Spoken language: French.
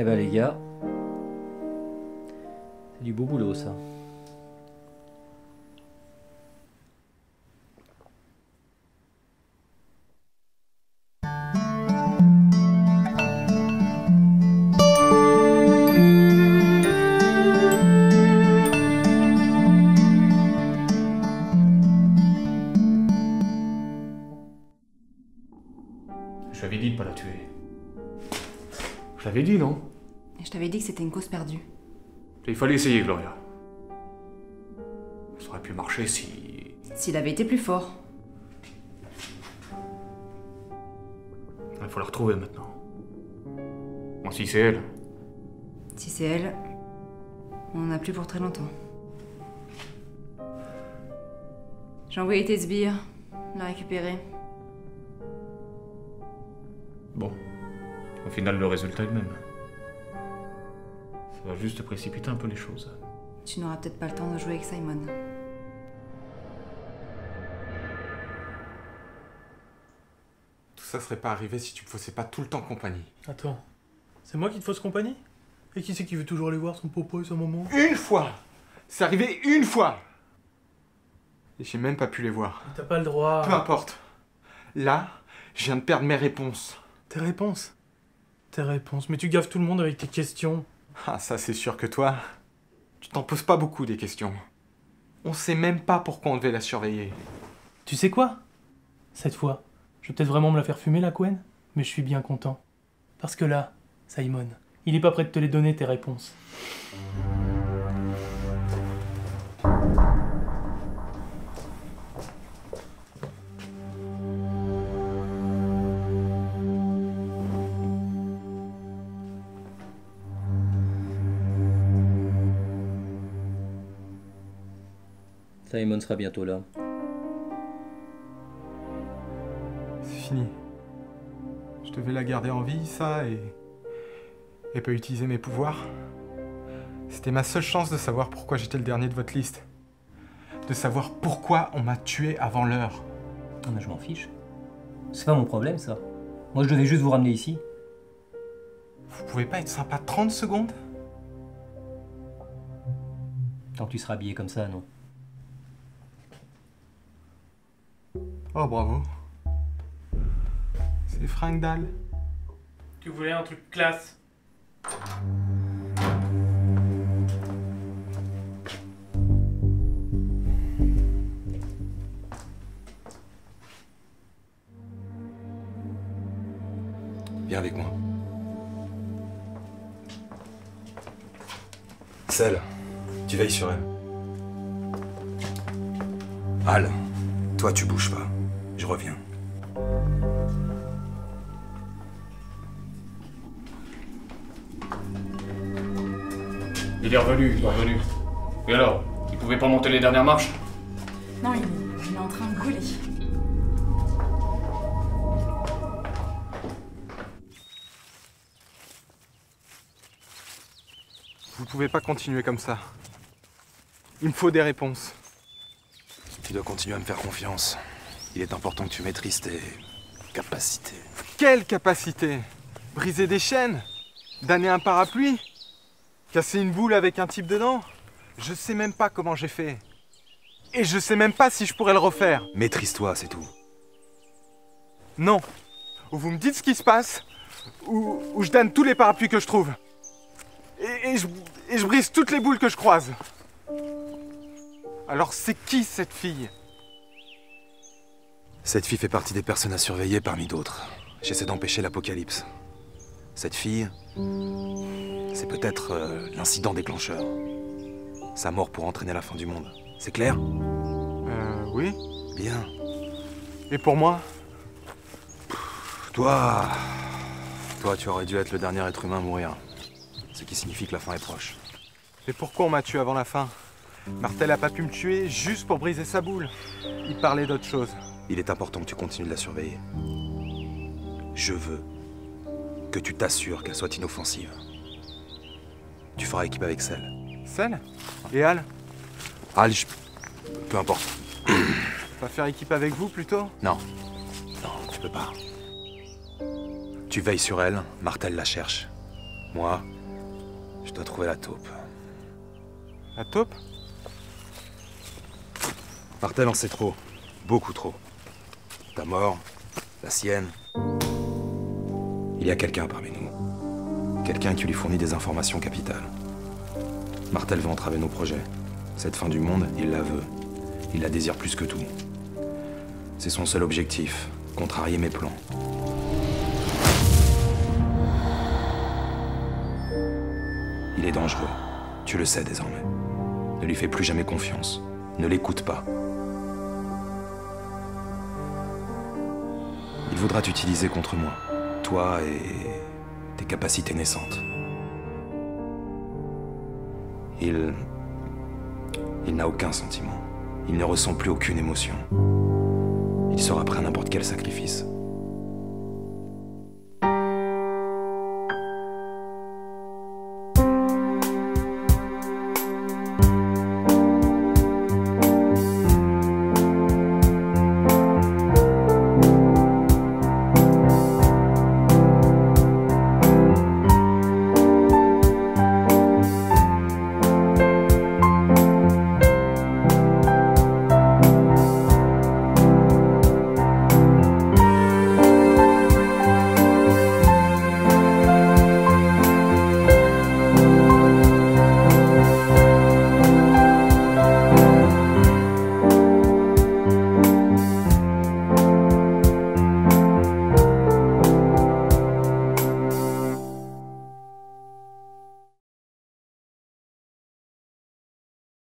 ben les gars, c'est du beau boulot ça. Je t'avais dit de pas la tuer. Je t'avais dit, non? Et je t'avais dit que c'était une cause perdue. Il fallait essayer, Gloria. Ça aurait pu marcher si... S'il avait été plus fort. Il faut la retrouver maintenant. Bon, si c'est elle. Si c'est elle, on n'en a plus pour très longtemps. J'ai envoyé tes sbires, la récupérer. Bon. Au final, le résultat est le même. Ça va juste précipiter un peu les choses. Tu n'auras peut-être pas le temps de jouer avec Simon. Tout ça serait pas arrivé si tu me faisais pas tout le temps compagnie. Attends, c'est moi qui te fausse compagnie? Et qui c'est qui veut toujours aller voir son papa et sa maman? Une fois! C'est arrivé une fois! Et j'ai même pas pu les voir. T'as pas le droit. Peu importe. Là, je viens de perdre mes réponses. Tes réponses? Tes réponses? Mais tu gaffes tout le monde avec tes questions. Ah, ça c'est sûr que toi, tu t'en poses pas beaucoup des questions. On sait même pas pourquoi on devait la surveiller. Tu sais quoi? Cette fois, je vais peut-être vraiment me la faire fumer la couenne, mais je suis bien content. Parce que là, Simon, il est pas prêt de te les donner tes réponses. Simon sera bientôt là. C'est fini. Je devais la garder en vie, ça, et pas utiliser mes pouvoirs. C'était ma seule chance de savoir pourquoi j'étais le dernier de votre liste. De savoir pourquoi on m'a tué avant l'heure. Non mais je m'en fiche. C'est pas mon problème ça. Moi je devais juste vous ramener ici. Vous pouvez pas être sympa 30 secondes? Tant que tu seras habillé comme ça, non. Oh bravo. C'est fringues d'Al. Tu voulais un truc classe? Viens avec moi. Celle, tu veilles sur elle. Al, toi tu bouges pas. Je reviens. Il est revenu, il est revenu. Et alors? Il pouvait pas monter les dernières marches? Non, il est en train de gauler. Vous pouvez pas continuer comme ça. Il me faut des réponses. Tu dois continuer à me faire confiance. Il est important que tu maîtrises tes capacités. Quelle capacité? Briser des chaînes? Damner un parapluie? Casser une boule avec un type dedans? Je sais même pas comment j'ai fait. Et je sais même pas si je pourrais le refaire. Maîtrise-toi, c'est tout. Non. Ou vous me dites ce qui se passe, ou je damne tous les parapluies que je trouve. Et je brise toutes les boules que je croise. Alors c'est qui cette fille? Cette fille fait partie des personnes à surveiller parmi d'autres. J'essaie d'empêcher l'apocalypse. Cette fille, c'est peut-être l'incident déclencheur. Sa mort pour entraîner la fin du monde. C'est clair? Oui. Bien. Et pour moi? Toi, tu aurais dû être le dernier être humain à mourir. Ce qui signifie que la fin est proche. Et pourquoi on m'a tué avant la fin? Martel a pas pu me tuer juste pour briser sa boule. Il parlait d'autre chose. Il est important que tu continues de la surveiller. Je veux que tu t'assures qu'elle soit inoffensive. Tu feras équipe avec Celle. Celle? Et Al? Al, peu importe. Pas faire équipe avec vous plutôt? Non. Non, tu peux pas. Tu veilles sur elle, Martel la cherche. Moi, Je dois trouver la taupe. La taupe? Martel en sait trop. Beaucoup trop. Ta mort, la sienne. Il y a quelqu'un parmi nous. Quelqu'un qui lui fournit des informations capitales. Martel veut entraver nos projets. Cette fin du monde, il la veut. Il la désire plus que tout. C'est son seul objectif, contrarier mes plans. Il est dangereux. Tu le sais désormais. Ne lui fais plus jamais confiance. Ne l'écoute pas. Il voudra t'utiliser contre moi. Toi et tes capacités naissantes. Il n'a aucun sentiment. Il ne ressent plus aucune émotion. Il sera prêt à n'importe quel sacrifice.